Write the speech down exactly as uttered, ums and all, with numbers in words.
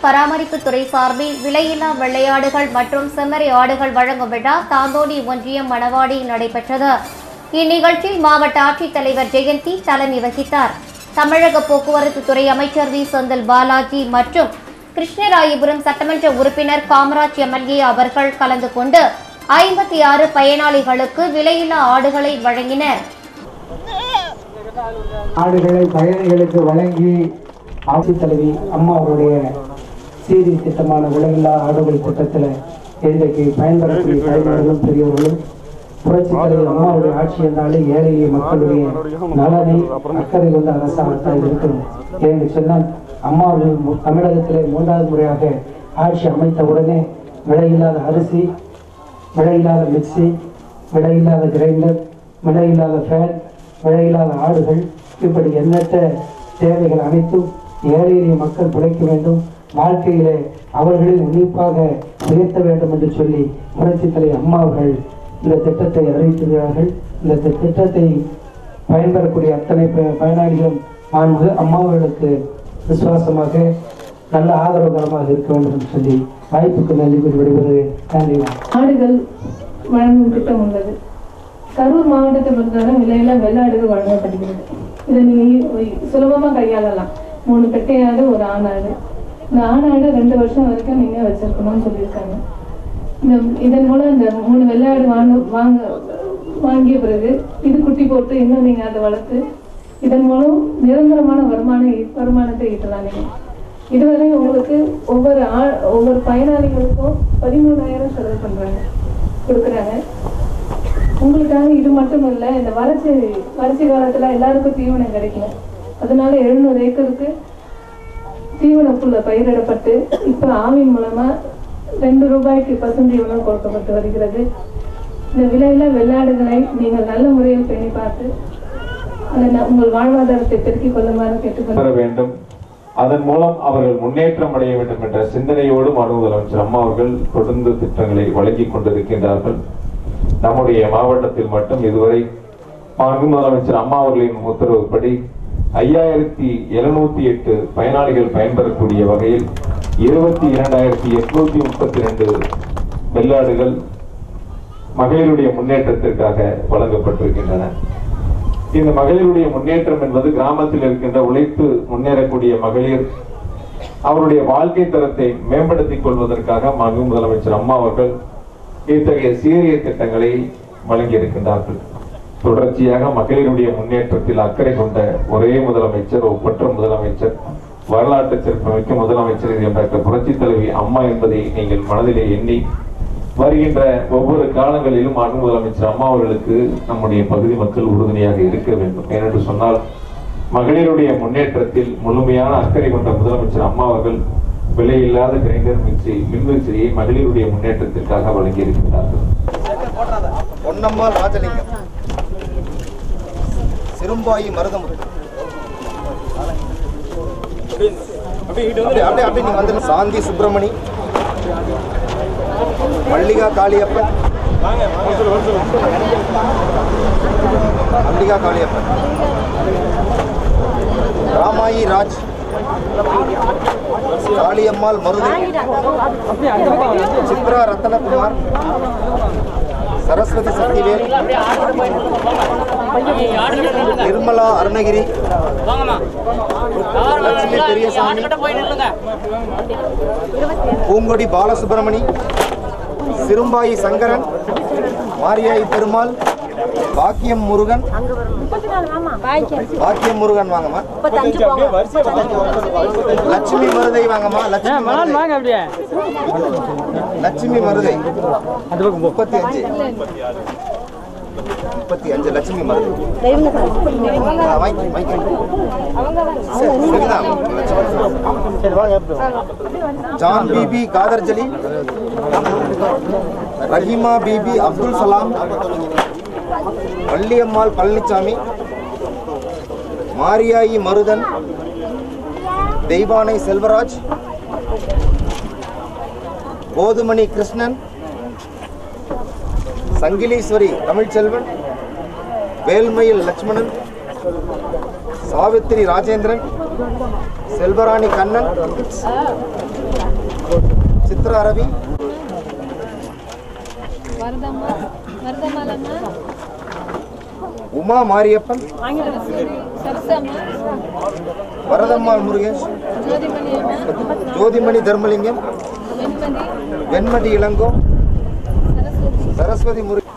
பராமரிப்புத்துறை சார்பில் விலையில்லா வெள்ளையாடுகள் மற்றும் செம்மறி ஆடுகள் வழங்கும் விழா தாந்தோணி ஒன்றியம் மணவாடியில் நடைபெற்றது. இந்நிகழ்ச்சியில் மாவட்ட ஆட்சித்தலைவர் ஜெயந்தி தலைமை வகித்தார். தமிழக போக்குவரத்து துறை அமைச்சர் வி செந்தில் பாலாஜி மற்றும் கிருஷ்ணராயபுரம் சட்டமன்ற உறுப்பினர் காமராஜ் எம்எல்ஏ அவர்கள் கலந்து கொண்டு ஐம்பத்தி ஆறு பயனாளிகளுக்கு விலையில்லா ஆடுகளை வழங்கினர். ஆடுகளை பயணிகளுக்கு வழங்கி ஆட்சித்தலைவி அம்மா அவருடைய சீரி திட்டமான விலையில்லா ஆடுகள் திட்டத்தில் இன்றைக்கு பயன்பெறக்கூடிய தலைவர்களும் பெரியவர்களும் புரட்சி தலைவர் அம்மாவுடைய ஆட்சி என்றாலே ஏழை மக்களுடைய நலனை அக்கறை கொண்ட அரசாங்கத்தான் இருக்கணும். என்று சொன்னால் அம்மா அவர்கள் தமிழகத்திலே மூன்றாவது முறையாக ஆட்சி அமைத்த உடனே விலையில்லாத அரிசி, விலையில்லாத மிக்சி, விலையில்லாத கிரைண்டர், விலையில்லாத ஃபேன், விலையில்லாத ஆடுகள், இப்படி எண்ணற்ற தேவைகள் அனைத்தும் ஏழை எளிய மக்கள் பிழைக்க வேண்டும், வாழ்க்கையிலே அவர்களை உன்னிப்பாக உயர்த்த வேண்டும் என்று சொல்லி புரட்சி தலைவர் அம்மா அவர்கள் இந்த திட்டத்தை அறிவித்திருக்கிறார்கள். இந்த திட்டத்தை பயன்பெறக்கூடிய அத்தனை பயனாளிகளும் மாண்பு அம்மா அவர்களுக்கு விசுவாசமாக நல்ல ஆதரவுகரமாக இருக்க வேண்டும் என்று சொல்லி வாய்ப்புக்கு நன்றி கூறி விடுவது. நன்றி. ஆடுகள் வழங்கும் திட்டம் உள்ளது. கரூர் மாவட்டத்தை பொறுத்தவரை விலையில வெள்ளாடுகள் வழங்கப்படுகிறது. இதை நீங்க சுலபமா கையாளலாம். மூணு பெட்டையாடு, ஒரு ஆணாடு. இந்த ஆணாடு ரெண்டு வருஷம் வரைக்கும் நீங்க வச்சிருக்கணும்னு சொல்லியிருக்காங்க. இந்த இதன் மூலம் இந்த மூணு வெள்ளாடு வாங்க வாங்க வாங்கிய பிறகு இது குட்டி போட்டு இன்னும் நீங்க அதை வளர்த்து இதன் மூலம் நிரந்தரமான வருமான வருமானத்தை ஈட்டலாம். நீங்க இதுவரை உங்களுக்கு ஒவ்வொரு ஆ ஒவ்வொரு பயனாளிகளுக்கும் பதிமூணாயிரம் செலவு பண்றாங்க கொடுக்குறாங்க. உங்களுக்காக இது மட்டும் இல்லை, இந்த வறட்சி வறட்சி காலத்துல எல்லாருக்கும் தீவனம் கிடைக்கும். அதனால எழுநூறு ஏக்கருக்கு தீவனப்புள்ள பயிரிடப்பட்டு இப்ப ஆவின் மூலமா ரெண்டு ரூபாய்க்கு பசுந்தீவனம் கொடுக்கப்பட்டு வருகிறது. இந்த விலையில வெள்ளாடுகளை நீங்கள் நல்ல முறையில் பேணி பார்த்து உங்கள் வாழ்வாதாரத்தை பெருக்கிக் கொள்ளுமாறு கேட்டுக்கொள்ள வேண்டும். அதன் மூலம் அவர்கள் முன்னேற்றம் அடைய வேண்டும் என்ற சிந்தனையோடு மாண்பு முதலமைச்சர் அம்மா அவர்கள் தொடர்ந்து திட்டங்களை வழங்கிக் கொண்டிருக்கின்றார்கள். நம்முடைய மாவட்டத்தில் மட்டும் இதுவரை மாண்பு முதலமைச்சர் அம்மா அவர்களின் உத்தரவுப்படி ஐயாயிரத்தி எழுநூத்தி எட்டு பயனாளிகள் பயன்பெறக்கூடிய வகையில் இருபத்தி இரண்டாயிரத்தி எட்நூத்தி முப்பத்தி ரெண்டு வெள்ளாடுகள் மகளிருடைய முன்னேற்றத்திற்காக வழங்கப்பட்டிருக்கின்றன. இந்த மகளிருடைய முன்னேற்றம் என்பது கிராமத்தில் இருக்கின்ற உழைத்து முன்னேறக்கூடிய மகளிர் அவருடைய வாழ்க்கை தரத்தை மேம்படுத்திக் கொள்வதற்காக மாண்பு முதலமைச்சர் அம்மா அவர்கள் இத்தகைய சீரிய திட்டங்களை வழங்கியிருக்கின்றார்கள். தொடர்ச்சியாக மகளிருடைய முன்னேற்றத்தில் அக்கறை கொண்ட ஒரே முதலமைச்சர், ஒப்பற்ற முதலமைச்சர், வரலாற்று சிறப்புமிக்க முதலமைச்சர் என்ற புரட்சி தலைவி அம்மா என்பதை நீங்கள் மனதிலே எண்ணி வருகின்ற ஒவ்வொரு காலங்களிலும் மாண்பு முதலமைச்சர் அம்மா அவர்களுக்கு நம்முடைய பகுதி மக்கள் உறுதுணையாக இருக்க வேண்டும். ஏனென்று சொன்னால் மகளிருடைய முன்னேற்றத்தில் முழுமையான அக்கறை கொண்ட முதலமைச்சர் அம்மா அவர்கள் விலையில்லாத கிரைண்டர் மிக்சி மின்விசிறியை மகளிருடைய முன்னேற்றத்திற்காக வழங்கி இருக்கின்றார்கள். பொன்னம்மாள் ராஜலிங்கம், சிறும்பாயி மருதமுத்து, சாந்தி சுப்பிரமணி, மல்லிகா காளியப்பன், மல்லிகா காளியப்பன், ராமாயி ராஜ், காளியம்மாள் மருது, சித்ரா ரத்தனகுமார், சரஸ்வதி சக்திவேல், நிர்மலா அருணகிரி, லட்சுமி பெரியசாமி, பூங்கொடி பாலசுப்ரமணி, சிறும்பாயி சங்கரன், மாரியாயி பெருமாள், பாக்கியம் முருகன், பாக்கியம் முருகன் வாங்கம்மா, லட்சுமி மருதை வாங்கம்மா, லட்சுமி மருதை முப்பத்தி அஞ்சு முப்பத்தி அஞ்சு லட்சுமி மருதை ஜான் பிபி காதர்ஜலி, ரஹீமா பிபி அப்துல் சலாம், வள்ளியம்மாள் பழனிசாமி, மாரியாயி மருதன், தெய்வானை செல்வராஜ், போதுமணி கிருஷ்ணன், சங்கிலீஸ்வரி தமிழ்ச்செல்வன், வேல்மயில் லட்சுமணன், சாவித்திரி ராஜேந்திரன், செல்வராணி கண்ணன், சித்ரா ரவி, உமா மாரியப்பன், வரதம்மாள் முருகேஷ், ஜோதிமணி தர்மலிங்கம், வெண்மதி இளங்கோ, சரஸ்வதி முருகன்.